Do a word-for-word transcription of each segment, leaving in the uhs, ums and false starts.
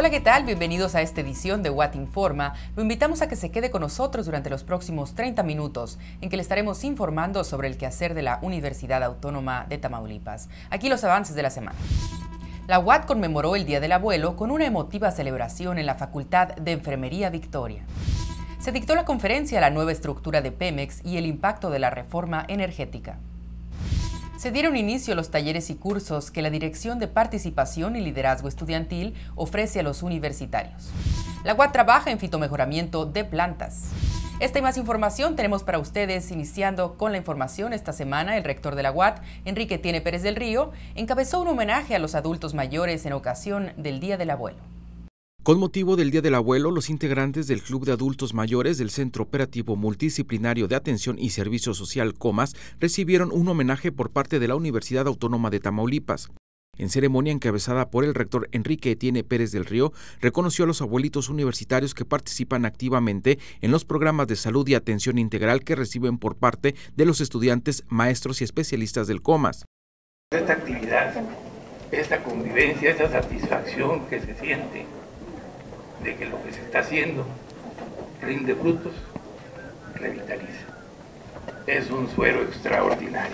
Hola, ¿qué tal? Bienvenidos a esta edición de What Informa. Lo invitamos a que se quede con nosotros durante los próximos treinta minutos, en que le estaremos informando sobre el quehacer de la Universidad Autónoma de Tamaulipas. Aquí los avances de la semana. La U A T conmemoró el Día del Abuelo con una emotiva celebración en la Facultad de Enfermería Victoria. Se dictó la conferencia La nueva estructura de Pemex y el impacto de la reforma energética. Se dieron inicio los talleres y cursos que la Dirección de Participación y Liderazgo Estudiantil ofrece a los universitarios. La U A T trabaja en fitomejoramiento de plantas. Esta y más información tenemos para ustedes, iniciando con la información. Esta semana, el rector de la U A T, Enrique Tiene Pérez del Río, encabezó un homenaje a los adultos mayores en ocasión del Día del Abuelo. Con motivo del Día del Abuelo, los integrantes del Club de Adultos Mayores del Centro Operativo Multidisciplinario de Atención y Servicio Social COMAS recibieron un homenaje por parte de la Universidad Autónoma de Tamaulipas. En ceremonia encabezada por el rector Enrique Tiene Pérez del Río, reconoció a los abuelitos universitarios que participan activamente en los programas de salud y atención integral que reciben por parte de los estudiantes, maestros y especialistas del COMAS. Esta actividad, esta convivencia, esta satisfacción que se siente de que lo que se está haciendo rinde frutos, revitaliza. Es un suero extraordinario.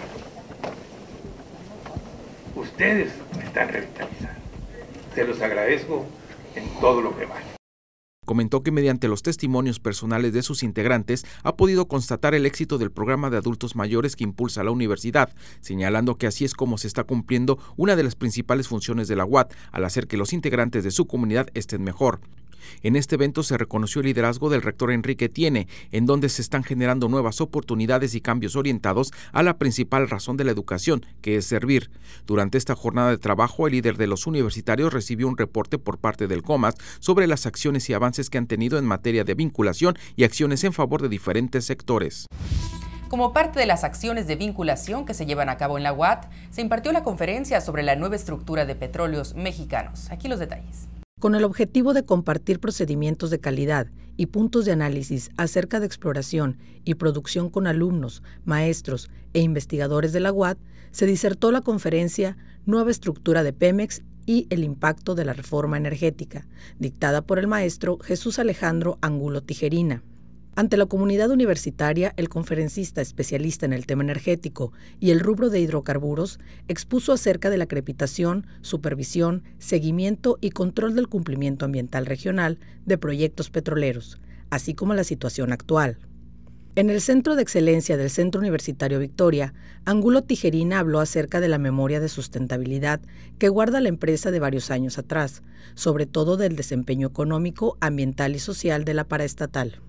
Ustedes me están revitalizando. Se los agradezco en todo lo que van. Comentó que mediante los testimonios personales de sus integrantes ha podido constatar el éxito del programa de adultos mayores que impulsa la universidad, señalando que así es como se está cumpliendo una de las principales funciones de la U A T al hacer que los integrantes de su comunidad estén mejor. En este evento se reconoció el liderazgo del rector Enrique Tiene, en donde se están generando nuevas oportunidades y cambios orientados a la principal razón de la educación, que es servir. Durante esta jornada de trabajo, el líder de los universitarios recibió un reporte por parte del COMAS sobre las acciones y avances que han tenido en materia de vinculación y acciones en favor de diferentes sectores. Como parte de las acciones de vinculación que se llevan a cabo en la U A T, se impartió la conferencia sobre la nueva estructura de petróleos mexicanos. Aquí los detalles. Con el objetivo de compartir procedimientos de calidad y puntos de análisis acerca de exploración y producción con alumnos, maestros e investigadores de la U A T, se disertó la conferencia Nueva estructura de Pemex y el impacto de la reforma energética, dictada por el maestro Jesús Alejandro Angulo Tijerina. Ante la comunidad universitaria, el conferencista especialista en el tema energético y el rubro de hidrocarburos expuso acerca de la acreditación, supervisión, seguimiento y control del cumplimiento ambiental regional de proyectos petroleros, así como la situación actual. En el Centro de Excelencia del Centro Universitario Victoria, Angulo Tijerina habló acerca de la memoria de sustentabilidad que guarda la empresa de varios años atrás, sobre todo del desempeño económico, ambiental y social de la paraestatal.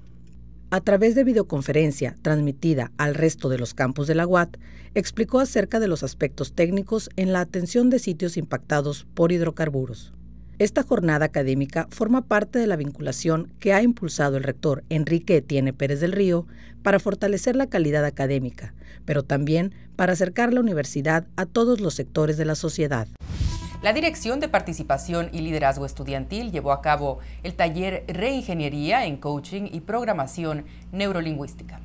A través de videoconferencia transmitida al resto de los campus de la U A T, explicó acerca de los aspectos técnicos en la atención de sitios impactados por hidrocarburos. Esta jornada académica forma parte de la vinculación que ha impulsado el rector Enrique Tiene Pérez del Río para fortalecer la calidad académica, pero también para acercar la universidad a todos los sectores de la sociedad. La Dirección de Participación y Liderazgo Estudiantil llevó a cabo el taller Reingeniería en Coaching y Programación Neurolingüística.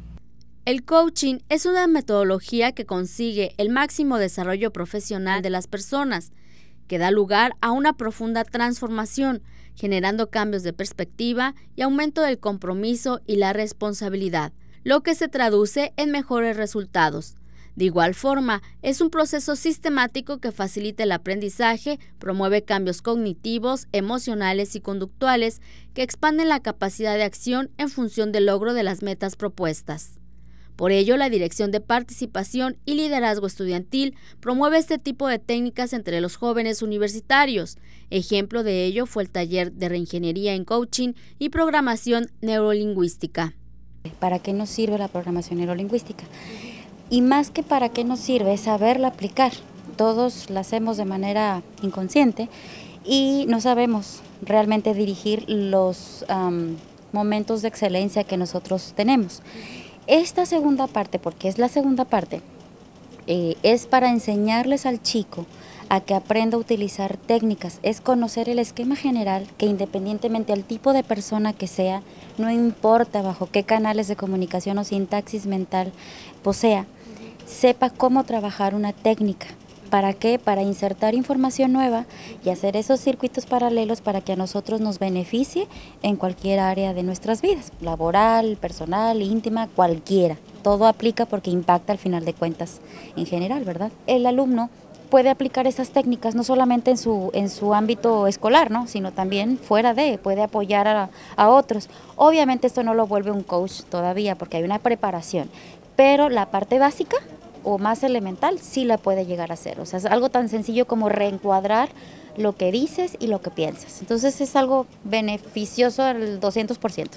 El coaching es una metodología que consigue el máximo desarrollo profesional de las personas, que da lugar a una profunda transformación, generando cambios de perspectiva y aumento del compromiso y la responsabilidad, lo que se traduce en mejores resultados. De igual forma, es un proceso sistemático que facilita el aprendizaje, promueve cambios cognitivos, emocionales y conductuales que expanden la capacidad de acción en función del logro de las metas propuestas. Por ello, la Dirección de Participación y Liderazgo Estudiantil promueve este tipo de técnicas entre los jóvenes universitarios. Ejemplo de ello fue el taller de Reingeniería en Coaching y Programación Neurolingüística. ¿Para qué nos sirve la programación neurolingüística? Y más que para qué nos sirve, es saberla aplicar. Todos la hacemos de manera inconsciente y no sabemos realmente dirigir los um, momentos de excelencia que nosotros tenemos. Esta segunda parte, porque es la segunda parte, eh, es para enseñarles al chico a que aprenda a utilizar técnicas, es conocer el esquema general que independientemente del tipo de persona que sea, no importa bajo qué canales de comunicación o sintaxis mental posea, sepa cómo trabajar una técnica ¿Para qué? Para insertar información nueva y hacer esos circuitos paralelos para que a nosotros nos beneficie en cualquier área de nuestras vidas, laboral, personal, íntima, cualquiera. Todo aplica porque impacta al final de cuentas en general, ¿verdad? El alumno puede aplicar esas técnicas no solamente en su, en su ámbito escolar, ¿no? Sino también fuera de, puede apoyar a, a otros. Obviamente esto no lo vuelve un coach todavía porque hay una preparación, pero la parte básica o más elemental sí la puede llegar a hacer. O sea, es algo tan sencillo como reencuadrar lo que dices y lo que piensas. Entonces es algo beneficioso al doscientos por ciento.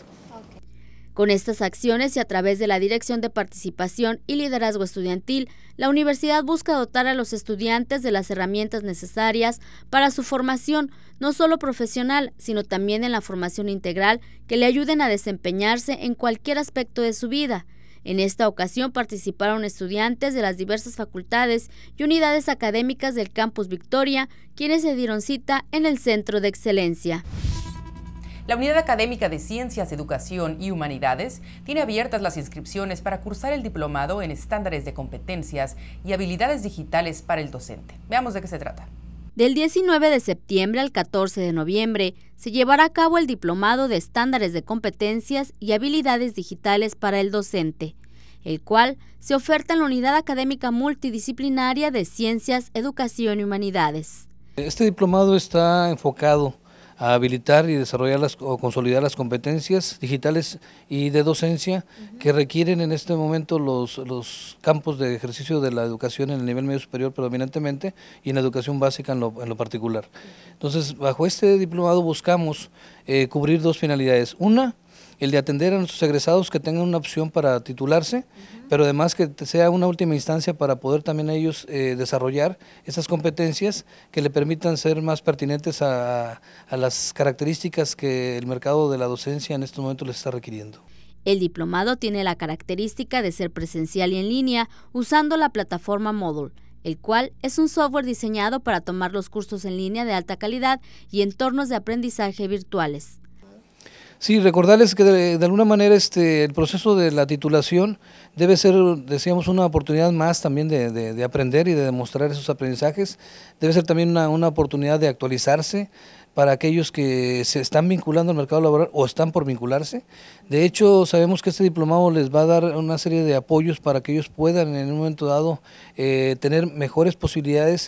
Con estas acciones y a través de la Dirección de Participación y Liderazgo Estudiantil, la universidad busca dotar a los estudiantes de las herramientas necesarias para su formación, no solo profesional, sino también en la formación integral que le ayuden a desempeñarse en cualquier aspecto de su vida. En esta ocasión participaron estudiantes de las diversas facultades y unidades académicas del Campus Victoria, quienes se dieron cita en el Centro de Excelencia. La Unidad Académica de Ciencias, Educación y Humanidades tiene abiertas las inscripciones para cursar el diplomado en estándares de competencias y habilidades digitales para el docente. Veamos de qué se trata. Del diecinueve de septiembre al catorce de noviembre se llevará a cabo el diplomado de estándares de competencias y habilidades digitales para el docente, el cual se oferta en la Unidad Académica Multidisciplinaria de Ciencias, Educación y Humanidades. Este diplomado está enfocado a habilitar y desarrollar las, o consolidar las competencias digitales y de docencia uh-huh. que requieren en este momento los, los campos de ejercicio de la educación en el nivel medio superior predominantemente y en la educación básica en lo, en lo particular. Entonces, bajo este diplomado buscamos eh, cubrir dos finalidades. Una, el de atender a nuestros egresados que tengan una opción para titularse, uh-huh. pero además que sea una última instancia para poder también ellos eh, desarrollar esas competencias que le permitan ser más pertinentes a, a las características que el mercado de la docencia en estos momentos les está requiriendo. El diplomado tiene la característica de ser presencial y en línea usando la plataforma Moodle, el cual es un software diseñado para tomar los cursos en línea de alta calidad y entornos de aprendizaje virtuales. Sí, recordarles que de, de alguna manera este el proceso de la titulación debe ser, decíamos, una oportunidad más también de, de, de aprender y de demostrar esos aprendizajes. Debe ser también una, una oportunidad de actualizarse para aquellos que se están vinculando al mercado laboral o están por vincularse. De hecho, sabemos que este diplomado les va a dar una serie de apoyos para que ellos puedan en un momento dado eh, tener mejores posibilidades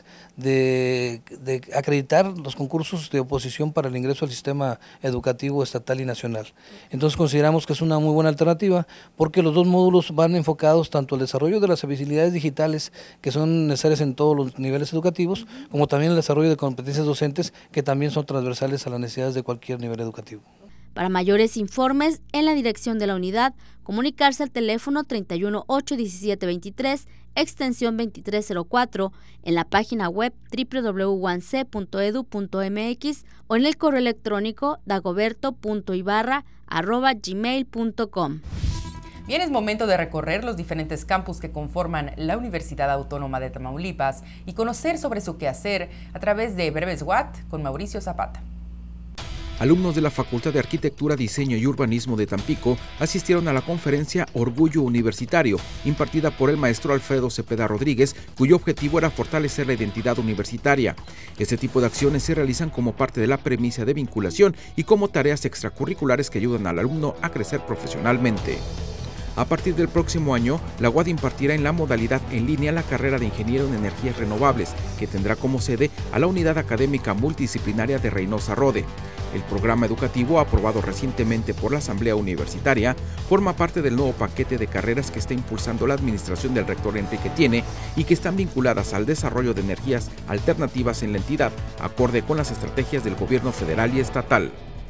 de, de acreditar los concursos de oposición para el ingreso al sistema educativo estatal y nacional. Entonces consideramos que es una muy buena alternativa porque los dos módulos van enfocados tanto al desarrollo de las habilidades digitales que son necesarias en todos los niveles educativos, como también el desarrollo de competencias docentes que también son transversales a las necesidades de cualquier nivel educativo. Para mayores informes, en la dirección de la unidad, comunicarse al teléfono treinta y uno, ocho, diecisiete, veintitrés, extensión veintitrés cero cuatro, en la página web doble u doble u doble u punto u a n c punto e d u punto m x o en el correo electrónico dagoberto punto ibarra arroba gmail punto com. Bien, es momento de recorrer los diferentes campus que conforman la Universidad Autónoma de Tamaulipas y conocer sobre su quehacer a través de Breves W A T con Mauricio Zapata. Alumnos de la Facultad de Arquitectura, Diseño y Urbanismo de Tampico asistieron a la conferencia Orgullo Universitario, impartida por el maestro Alfredo Cepeda Rodríguez, cuyo objetivo era fortalecer la identidad universitaria. Este tipo de acciones se realizan como parte de la premisa de vinculación y como tareas extracurriculares que ayudan al alumno a crecer profesionalmente. A partir del próximo año, la U A D impartirá en la modalidad en línea la carrera de Ingeniero en Energías Renovables, que tendrá como sede a la Unidad Académica Multidisciplinaria de Reynosa Rode. El programa educativo, aprobado recientemente por la Asamblea Universitaria, forma parte del nuevo paquete de carreras que está impulsando la administración del rector Enrique Tiene y que están vinculadas al desarrollo de energías alternativas en la entidad, acorde con las estrategias del gobierno federal y estatal.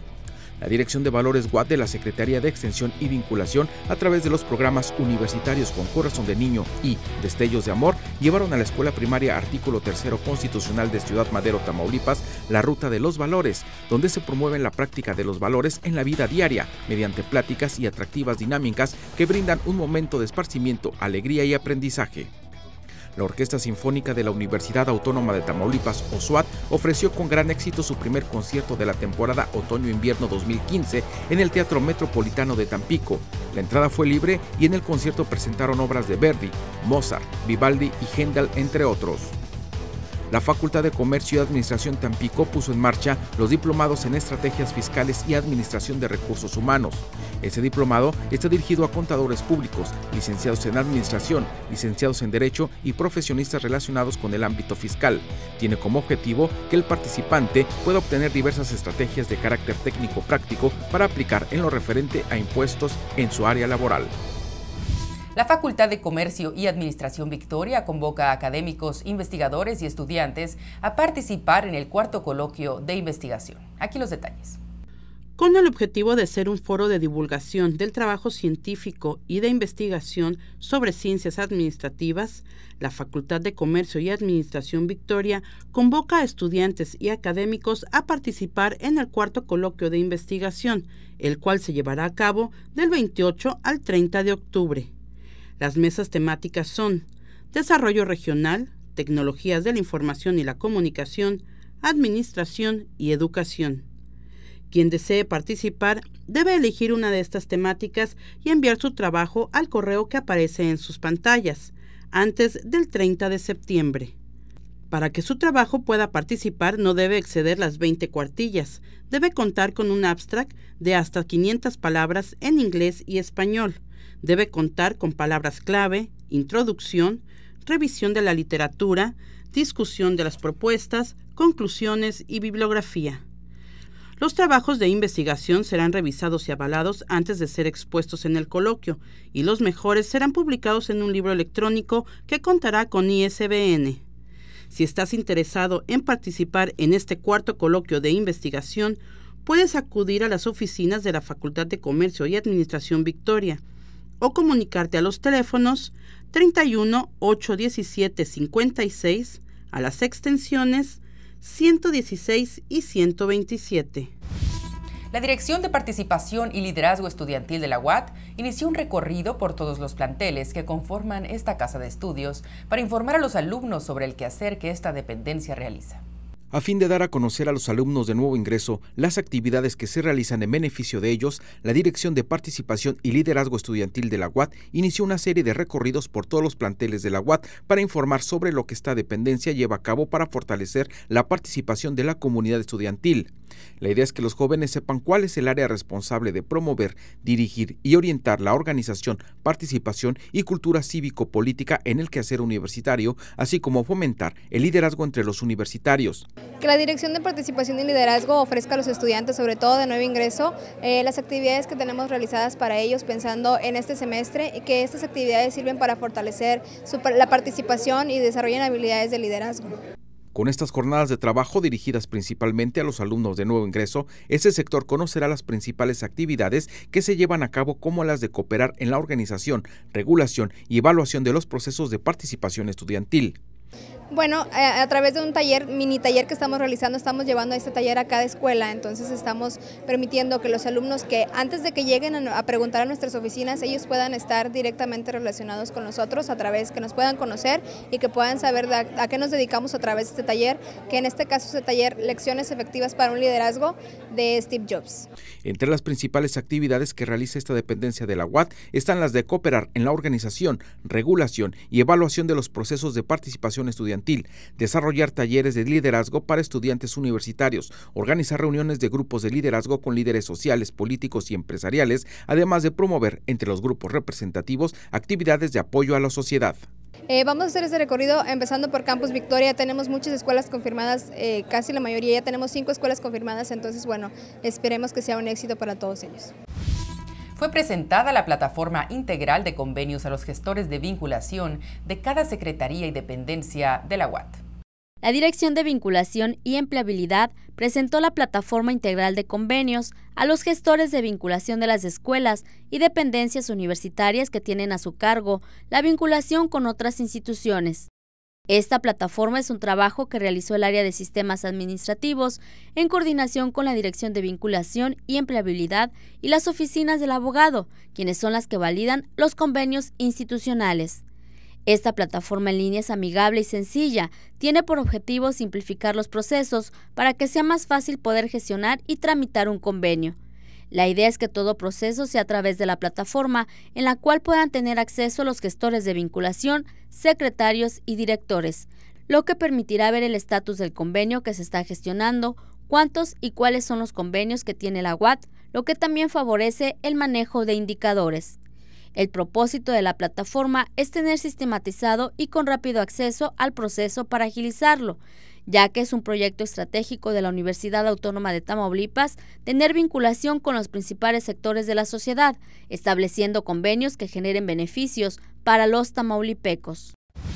La Dirección de Valores W A D de la Secretaría de Extensión y Vinculación, a través de los programas universitarios con Corazón de Niño y Destellos de Amor, llevaron a la Escuela Primaria Artículo Tercero Constitucional de Ciudad Madero, Tamaulipas, la Ruta de los Valores, donde se promueve la práctica de los valores en la vida diaria, mediante pláticas y atractivas dinámicas que brindan un momento de esparcimiento, alegría y aprendizaje. La Orquesta Sinfónica de la Universidad Autónoma de Tamaulipas, O S U A T, ofreció con gran éxito su primer concierto de la temporada Otoño-Invierno dos mil quince en el Teatro Metropolitano de Tampico. La entrada fue libre y en el concierto presentaron obras de Verdi, Mozart, Vivaldi y Händel, entre otros. la Facultad de Comercio y Administración Tampico puso en marcha los diplomados en Estrategias Fiscales y Administración de Recursos Humanos. Ese diplomado está dirigido a contadores públicos, licenciados en Administración, licenciados en Derecho y profesionistas relacionados con el ámbito fiscal. Tiene como objetivo que el participante pueda obtener diversas estrategias de carácter técnico-práctico para aplicar en lo referente a impuestos en su área laboral. La Facultad de Comercio y Administración Victoria convoca a académicos, investigadores y estudiantes a participar en el cuarto coloquio de investigación. Aquí los detalles. Con el objetivo de ser un foro de divulgación del trabajo científico y de investigación sobre ciencias administrativas, la Facultad de Comercio y Administración Victoria convoca a estudiantes y académicos a participar en el cuarto coloquio de investigación, el cual se llevará a cabo del veintiocho al treinta de octubre. Las mesas temáticas son Desarrollo Regional, Tecnologías de la Información y la Comunicación, Administración y Educación. Quien desee participar debe elegir una de estas temáticas y enviar su trabajo al correo que aparece en sus pantallas, antes del treinta de septiembre. Para que su trabajo pueda participar no debe exceder las veinte cuartillas, debe contar con un abstract de hasta quinientas palabras en inglés y español, debe contar con palabras clave, introducción, revisión de la literatura, discusión de las propuestas, conclusiones y bibliografía. Los trabajos de investigación serán revisados y avalados antes de ser expuestos en el coloquio, y los mejores serán publicados en un libro electrónico que contará con I S B N. Si estás interesado en participar en este cuarto coloquio de investigación, puedes acudir a las oficinas de la Facultad de Comercio y Administración Victoria o comunicarte a los teléfonos treinta y uno, ochocientos diecisiete, cincuenta y seis, a las extensiones ciento dieciséis y ciento veintisiete. La Dirección de Participación y Liderazgo Estudiantil de la U A T inició un recorrido por todos los planteles que conforman esta casa de estudios para informar a los alumnos sobre el quehacer que esta dependencia realiza. A fin de dar a conocer a los alumnos de nuevo ingreso las actividades que se realizan en beneficio de ellos, la Dirección de Participación y Liderazgo Estudiantil de la U A T inició una serie de recorridos por todos los planteles de la U A T para informar sobre lo que esta dependencia lleva a cabo para fortalecer la participación de la comunidad estudiantil. La idea es que los jóvenes sepan cuál es el área responsable de promover, dirigir y orientar la organización, participación y cultura cívico-política en el quehacer universitario, así como fomentar el liderazgo entre los universitarios. Que la Dirección de Participación y Liderazgo ofrezca a los estudiantes, sobre todo de nuevo ingreso, eh, las actividades que tenemos realizadas para ellos pensando en este semestre, y que estas actividades sirven para fortalecer su, la participación y desarrollen habilidades de liderazgo. Con estas jornadas de trabajo dirigidas principalmente a los alumnos de nuevo ingreso, ese sector conocerá las principales actividades que se llevan a cabo, como las de cooperar en la organización, regulación y evaluación de los procesos de participación estudiantil. Bueno, a, a través de un taller, mini taller que estamos realizando, estamos llevando este taller a cada escuela, entonces estamos permitiendo que los alumnos que antes de que lleguen a, a preguntar a nuestras oficinas, ellos puedan estar directamente relacionados con nosotros, a través que nos puedan conocer y que puedan saber de a, a qué nos dedicamos a través de este taller, que en este caso es el taller Lecciones Efectivas para un Liderazgo de Steve Jobs. Entre las principales actividades que realiza esta dependencia de la U A T están las de cooperar en la organización, regulación y evaluación de los procesos de participación estudiantil, desarrollar talleres de liderazgo para estudiantes universitarios, organizar reuniones de grupos de liderazgo con líderes sociales, políticos y empresariales, además de promover entre los grupos representativos actividades de apoyo a la sociedad. Eh, vamos a hacer este recorrido empezando por Campus Victoria. Tenemos muchas escuelas confirmadas, eh, casi la mayoría, ya tenemos cinco escuelas confirmadas, entonces bueno, esperemos que sea un éxito para todos ellos. Fue presentada la plataforma integral de convenios a los gestores de vinculación de cada secretaría y dependencia de la U A T. La Dirección de Vinculación y Empleabilidad presentó la plataforma integral de convenios a los gestores de vinculación de las escuelas y dependencias universitarias que tienen a su cargo la vinculación con otras instituciones. Esta plataforma es un trabajo que realizó el área de sistemas administrativos en coordinación con la Dirección de Vinculación y Empleabilidad y las oficinas del abogado, quienes son las que validan los convenios institucionales. Esta plataforma en línea es amigable y sencilla, tiene por objetivo simplificar los procesos para que sea más fácil poder gestionar y tramitar un convenio. La idea es que todo proceso sea a través de la plataforma, en la cual puedan tener acceso los gestores de vinculación, secretarios y directores. lo que permitirá ver el estatus del convenio que se está gestionando, cuántos y cuáles son los convenios que tiene la U A T, lo que también favorece el manejo de indicadores. El propósito de la plataforma es tener sistematizado y con rápido acceso al proceso para agilizarlo, ya que es un proyecto estratégico de la Universidad Autónoma de Tamaulipas tener vinculación con los principales sectores de la sociedad, estableciendo convenios que generen beneficios para los tamaulipecos.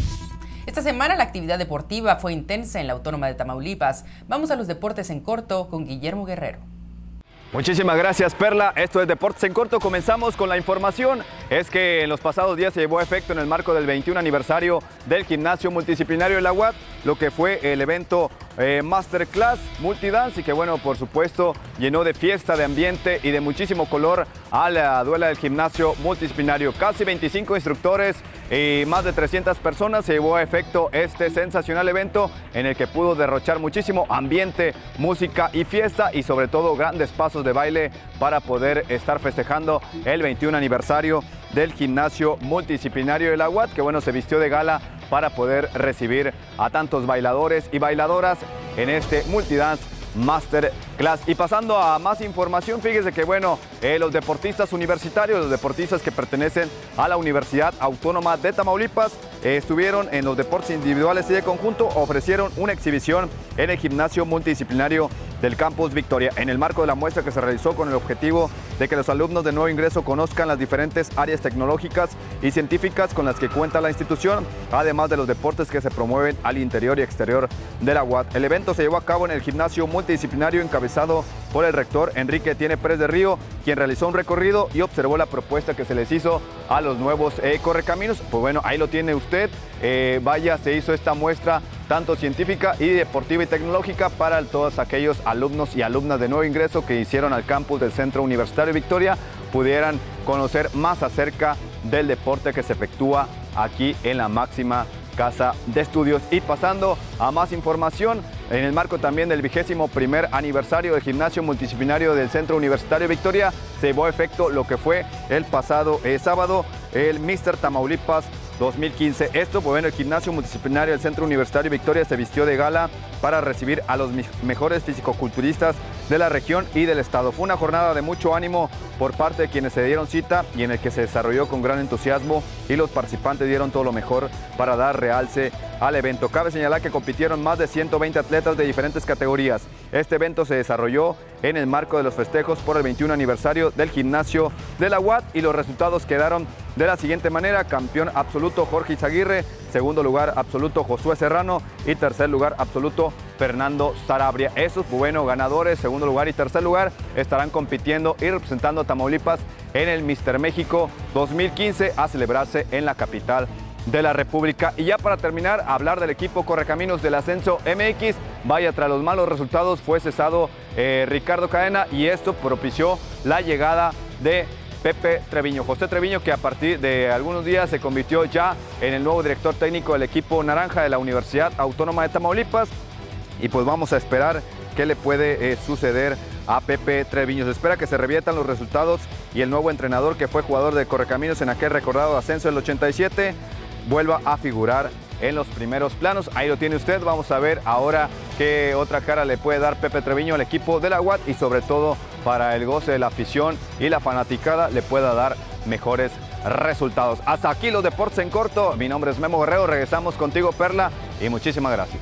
Esta semana la actividad deportiva fue intensa en la Autónoma de Tamaulipas. Vamos a los deportes en corto con Guillermo Guerrero. Muchísimas gracias, Perla. Esto es Deportes en Corto. Comenzamos con la información. Es que en los pasados días se llevó a efecto en el marco del veintiún aniversario del Gimnasio Multidisciplinario de la U A T, lo que fue el evento eh, Masterclass Multidance, y que, bueno, por supuesto, llenó de fiesta, de ambiente y de muchísimo color a la duela del Gimnasio Multidisciplinario. Casi veinticinco instructores y más de trescientas personas se llevó a efecto este sensacional evento en el que pudo derrochar muchísimo ambiente, música y fiesta, y sobre todo grandes pasos de baile para poder estar festejando el veintiún aniversario del Gimnasio Multidisciplinario de la U A T, que, bueno, se vistió de gala para poder recibir a tantos bailadores y bailadoras en este Multidance Masterclass. Y pasando a más información, fíjese que, bueno, eh, los deportistas universitarios, los deportistas que pertenecen a la Universidad Autónoma de Tamaulipas, eh, estuvieron en los deportes individuales y de conjunto, ofrecieron una exhibición en el Gimnasio Multidisciplinario del Campus Victoria, en el marco de la muestra que se realizó con el objetivo de que los alumnos de nuevo ingreso conozcan las diferentes áreas tecnológicas y científicas con las que cuenta la institución, además de los deportes que se promueven al interior y exterior de la U A T. El evento se llevó a cabo en el Gimnasio Multidisciplinario encabezado por el rector Enrique Tiene Pérez de Río, quien realizó un recorrido y observó la propuesta que se les hizo a los nuevos eh, correcaminos. Pues bueno, ahí lo tiene usted. Eh, vaya, se hizo esta muestra tanto científica y deportiva y tecnológica para todos aquellos alumnos y alumnas de nuevo ingreso que hicieron al campus del Centro Universitario Victoria, pudieran conocer más acerca del deporte que se efectúa aquí en la máxima casa de estudios. Y pasando a más información, en el marco también del vigésimo primer aniversario del Gimnasio Multidisciplinario del Centro Universitario Victoria, se llevó a efecto lo que fue el pasado eh, sábado el míster Tamaulipas dos mil quince. Esto, pues bueno, el Gimnasio Multidisciplinario del Centro Universitario Victoria se vistió de gala para recibir a los mejores fisicoculturistas de la región y del estado. Fue una jornada de mucho ánimo por parte de quienes se dieron cita y en el que se desarrolló con gran entusiasmo, y los participantes dieron todo lo mejor para dar realce al evento. Cabe señalar que compitieron más de ciento veinte atletas de diferentes categorías. Este evento se desarrolló en el marco de los festejos por el veintiún aniversario del Gimnasio de la U A T, y los resultados quedaron de la siguiente manera: campeón absoluto Jorge Izaguirre, segundo lugar absoluto Josué Serrano y tercer lugar absoluto Fernando Sarabria. Esos, bueno, ganadores, segundo lugar y tercer lugar, estarán compitiendo y representando a Tamaulipas en el míster México dos mil quince a celebrarse en la capital de la República. Y ya para terminar, hablar del equipo Correcaminos del Ascenso M X. Vaya, tras los malos resultados fue cesado eh, Ricardo Cadena, y esto propició la llegada de Pepe Treviño, José Treviño, que a partir de algunos días se convirtió ya en el nuevo director técnico del equipo naranja de la Universidad Autónoma de Tamaulipas. Y pues vamos a esperar qué le puede eh, suceder a Pepe Treviño. Se espera que se reviertan los resultados y el nuevo entrenador, que fue jugador de Correcaminos en aquel recordado ascenso del ochenta y siete, vuelva a figurar en los primeros planos. Ahí lo tiene usted. Vamos a ver ahora qué otra cara le puede dar Pepe Treviño al equipo de la U A T, y sobre todo para el goce de la afición y la fanaticada le pueda dar mejores resultados. Hasta aquí los deportes en corto. Mi nombre es Memo Guerrero. Regresamos contigo, Perla, y muchísimas gracias.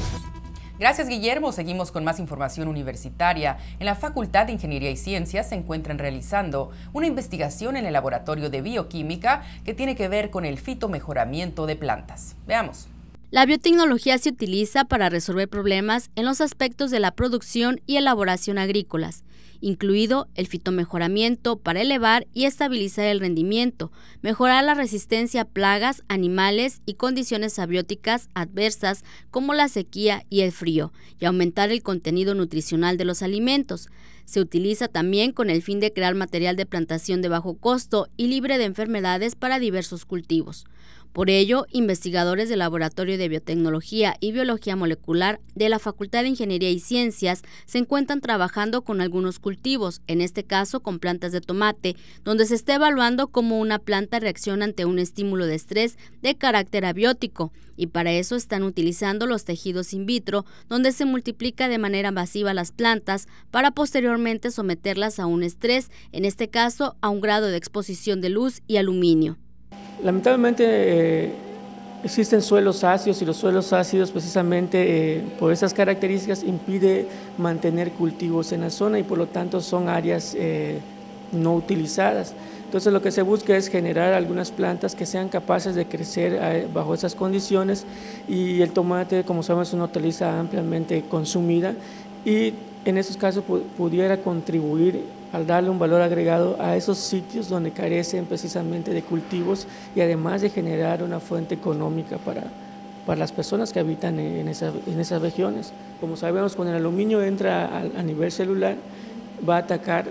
Gracias, Guillermo. Seguimos con más información universitaria. En la Facultad de Ingeniería y Ciencias se encuentran realizando una investigación en el Laboratorio de Bioquímica que tiene que ver con el fitomejoramiento de plantas. Veamos. La biotecnología se utiliza para resolver problemas en los aspectos de la producción y elaboración agrícolas, incluido el fitomejoramiento para elevar y estabilizar el rendimiento, mejorar la resistencia a plagas, animales y condiciones abióticas adversas como la sequía y el frío, y aumentar el contenido nutricional de los alimentos. Se utiliza también con el fin de crear material de plantación de bajo costo y libre de enfermedades para diversos cultivos. Por ello, investigadores del Laboratorio de Biotecnología y Biología Molecular de la Facultad de Ingeniería y Ciencias se encuentran trabajando con algunos cultivos, en este caso con plantas de tomate, donde se está evaluando cómo una planta reacciona ante un estímulo de estrés de carácter abiótico, y para eso están utilizando los tejidos in vitro, donde se multiplica de manera masiva las plantas para posteriormente someterlas a un estrés, en este caso a un grado de exposición de luz y aluminio. Lamentablemente eh, existen suelos ácidos y los suelos ácidos precisamente eh, por esas características impide mantener cultivos en la zona y por lo tanto son áreas eh, no utilizadas. Entonces lo que se busca es generar algunas plantas que sean capaces de crecer eh, bajo esas condiciones y el tomate, como sabemos, es una hortaliza ampliamente consumida y en esos casos pudiera contribuir al darle un valor agregado a esos sitios donde carecen precisamente de cultivos y además de generar una fuente económica para, para las personas que habitan en, esa, en esas regiones. Como sabemos, cuando el aluminio entra a, a nivel celular, va a atacar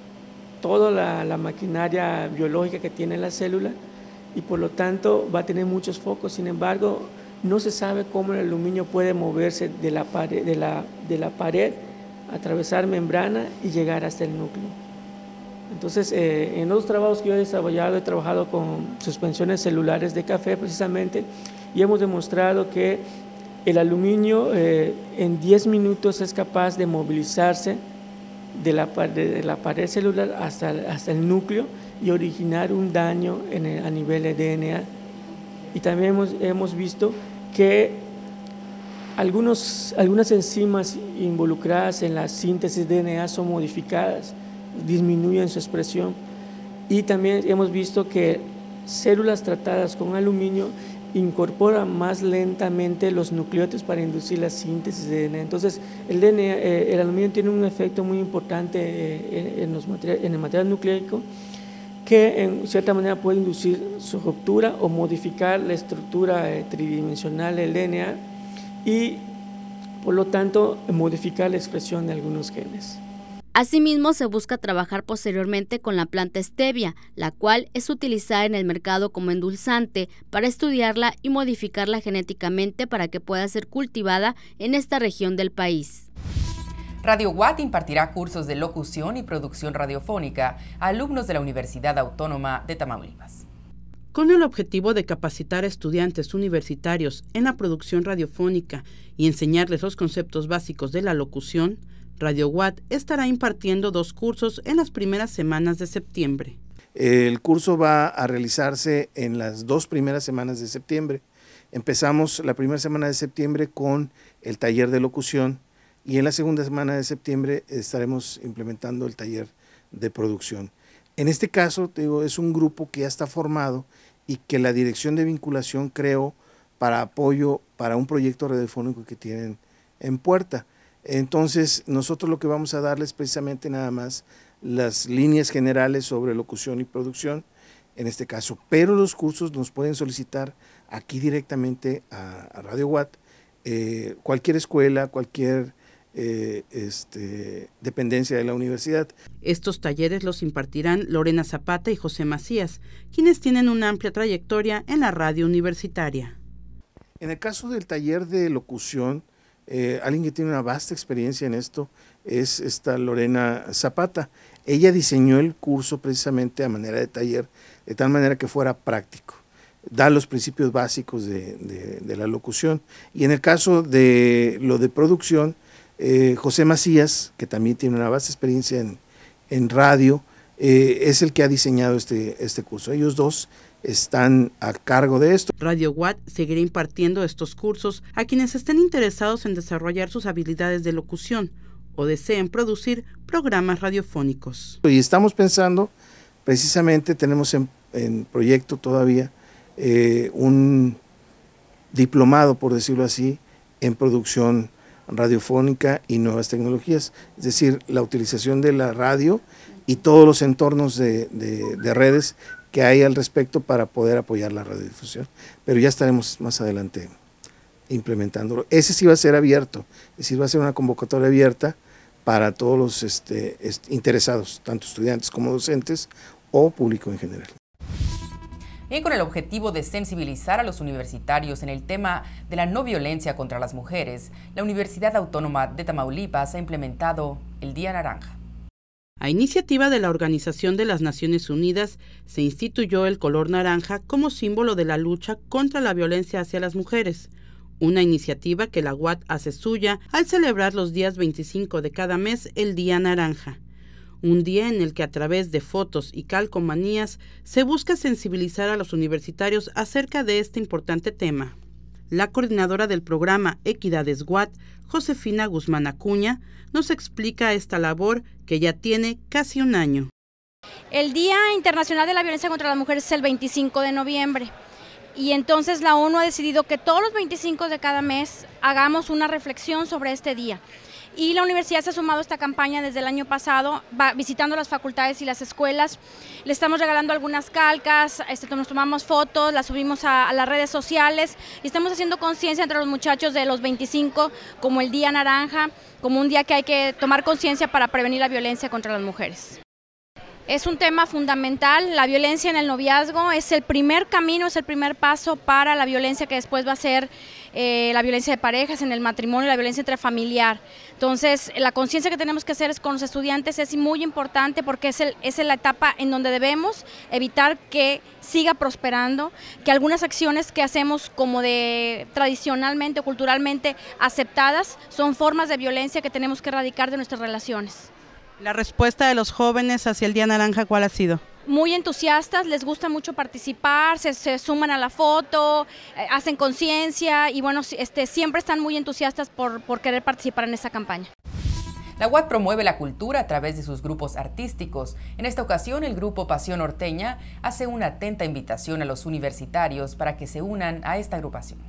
toda la, la maquinaria biológica que tiene la célula y por lo tanto va a tener muchos focos. Sin embargo, no se sabe cómo el aluminio puede moverse de la pared, de la, de la pared atravesar membrana y llegar hasta el núcleo. Entonces, eh, en los trabajos que yo he desarrollado, he trabajado con suspensiones celulares de café precisamente y hemos demostrado que el aluminio eh, en diez minutos es capaz de movilizarse de la, de la pared celular hasta, hasta el núcleo y originar un daño en el, a nivel de D N A. Y también hemos, hemos visto que Algunos, algunas enzimas involucradas en la síntesis de D N A son modificadas, disminuyen su expresión y también hemos visto que células tratadas con aluminio incorporan más lentamente los nucleótidos para inducir la síntesis de D N A. Entonces, el, D N A, eh, el aluminio tiene un efecto muy importante eh, en, los material, en el material nucleico que en cierta manera puede inducir su ruptura o modificar la estructura eh, tridimensional del D N A y por lo tanto modificar la expresión de algunos genes. Asimismo, se busca trabajar posteriormente con la planta stevia, la cual es utilizada en el mercado como endulzante para estudiarla y modificarla genéticamente para que pueda ser cultivada en esta región del país. Radio Watt impartirá cursos de locución y producción radiofónica a alumnos de la Universidad Autónoma de Tamaulipas. Con el objetivo de capacitar a estudiantes universitarios en la producción radiofónica y enseñarles los conceptos básicos de la locución, Radio Watt estará impartiendo dos cursos en las primeras semanas de septiembre. El curso va a realizarse en las dos primeras semanas de septiembre. Empezamos la primera semana de septiembre con el taller de locución y en la segunda semana de septiembre estaremos implementando el taller de producción. En este caso, te digo, es un grupo que ya está formado y que la Dirección de Vinculación creó para apoyo para un proyecto radiofónico que tienen en puerta. Entonces, nosotros lo que vamos a darles precisamente nada más las líneas generales sobre locución y producción, en este caso, pero los cursos nos pueden solicitar aquí directamente a, a Radio Watt, eh, cualquier escuela, cualquier Eh, este, dependencia de la universidad. Estos talleres los impartirán Lorena Zapata y José Macías, quienes tienen una amplia trayectoria en la radio universitaria. En el caso del taller de locución, eh, alguien que tiene una vasta experiencia en esto es esta Lorena Zapata. Ella diseñó el curso precisamente a manera de taller, de tal manera que fuera práctico. Da los principios básicos de, de, de la locución. Y en el caso de lo de producción, Eh, José Macías, que también tiene una vasta experiencia en, en radio, eh, es el que ha diseñado este, este curso. Ellos dos están a cargo de esto. Radio Watt seguirá impartiendo estos cursos a quienes estén interesados en desarrollar sus habilidades de locución o deseen producir programas radiofónicos. Y estamos pensando, precisamente tenemos en, en proyecto todavía eh, un diplomado, por decirlo así, en producción radiofónica y nuevas tecnologías, es decir, la utilización de la radio y todos los entornos de, de, de redes que hay al respecto para poder apoyar la radiodifusión, pero ya estaremos más adelante implementándolo. Ese sí va a ser abierto, es decir, va a ser una convocatoria abierta para todos los este, este, interesados, tanto estudiantes como docentes o público en general. Bien, con el objetivo de sensibilizar a los universitarios en el tema de la no violencia contra las mujeres, la Universidad Autónoma de Tamaulipas ha implementado el Día Naranja. A iniciativa de la Organización de las Naciones Unidas, se instituyó el color naranja como símbolo de la lucha contra la violencia hacia las mujeres, una iniciativa que la U A T hace suya al celebrar los días veinticinco de cada mes el Día Naranja. Un día en el que a través de fotos y calcomanías se busca sensibilizar a los universitarios acerca de este importante tema. La coordinadora del programa Equidades U A T, Josefina Guzmán Acuña, nos explica esta labor que ya tiene casi un año. El Día Internacional de la Violencia contra las Mujeres es el veinticinco de noviembre y entonces la ONU ha decidido que todos los veinticinco de cada mes hagamos una reflexión sobre este día. Y la universidad se ha sumado a esta campaña desde el año pasado, va visitando las facultades y las escuelas. Le estamos regalando algunas calcas, este, nos tomamos fotos, las subimos a, a las redes sociales y estamos haciendo conciencia entre los muchachos de los veinticinco como el Día Naranja, como un día que hay que tomar conciencia para prevenir la violencia contra las mujeres. Es un tema fundamental, la violencia en el noviazgo es el primer camino, es el primer paso para la violencia que después va a ser eh, la violencia de parejas, en el matrimonio, la violencia intrafamiliar. Entonces, la conciencia que tenemos que hacer es con los estudiantes es muy importante porque es, el, es la etapa en donde debemos evitar que siga prosperando, que algunas acciones que hacemos como de tradicionalmente o culturalmente aceptadas son formas de violencia que tenemos que erradicar de nuestras relaciones. La respuesta de los jóvenes hacia el Día Naranja, ¿cuál ha sido? Muy entusiastas, les gusta mucho participar, se, se suman a la foto, eh, hacen conciencia y bueno, este, siempre están muy entusiastas por, por querer participar en esta campaña. La U A T promueve la cultura a través de sus grupos artísticos. En esta ocasión, el grupo Pasión Norteña hace una atenta invitación a los universitarios para que se unan a esta agrupación.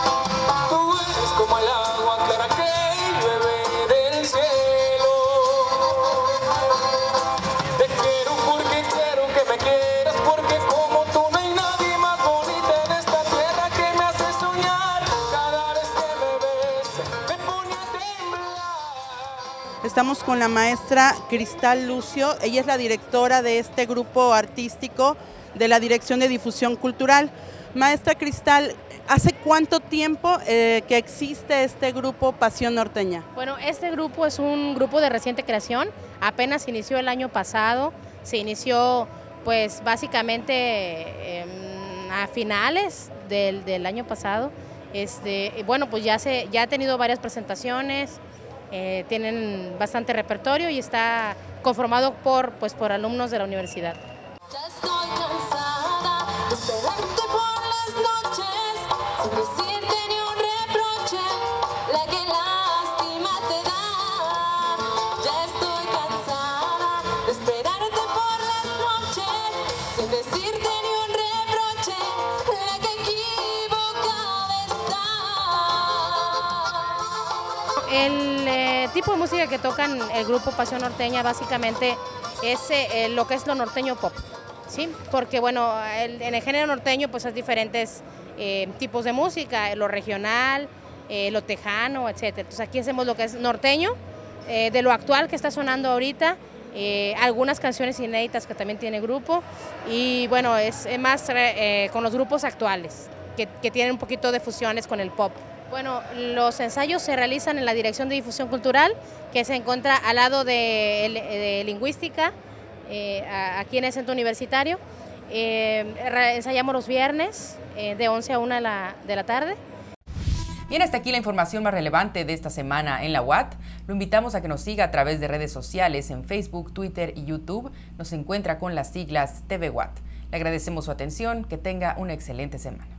Tú eres como el agua clara que llueve del cielo. Estamos con la maestra Cristal Lucio, ella es la directora de este grupo artístico de la Dirección de Difusión Cultural. Maestra Cristal, ¿hace cuánto tiempo eh, que existe este grupo Pasión Norteña? Bueno, este grupo es un grupo de reciente creación, apenas inició el año pasado, se inició pues básicamente eh, a finales del, del año pasado. Este, bueno, pues ya, se, ya ha tenido varias presentaciones, Eh, tienen bastante repertorio y está conformado por, pues, por alumnos de la universidad. Ya estoy cansada de esperarte por las noches, sin decirte ni un reproche, la que lástima te da. Ya estoy cansada de esperarte por las noches, sin decirte ni un reproche, la que equivocada está. El eh, tipo de música que tocan el grupo Pasión Norteña básicamente es eh, lo que es lo norteño pop, ¿sí? Porque bueno, el, en el género norteño pues hay diferentes eh, tipos de música, lo regional, eh, lo tejano, etcétera. Entonces aquí hacemos lo que es norteño, eh, de lo actual que está sonando ahorita, eh, algunas canciones inéditas que también tiene el grupo y bueno, es más eh, con los grupos actuales que, que tienen un poquito de fusiones con el pop. Bueno, los ensayos se realizan en la Dirección de Difusión Cultural, que se encuentra al lado de, de Lingüística, eh, aquí en el Centro Universitario. Eh, ensayamos los viernes eh, de once a una de la, de la tarde. Bien, hasta aquí la información más relevante de esta semana en la U A T. Lo invitamos a que nos siga a través de redes sociales en Facebook, Twitter y YouTube. Nos encuentra con las siglas T V U A T. Le agradecemos su atención, que tenga una excelente semana.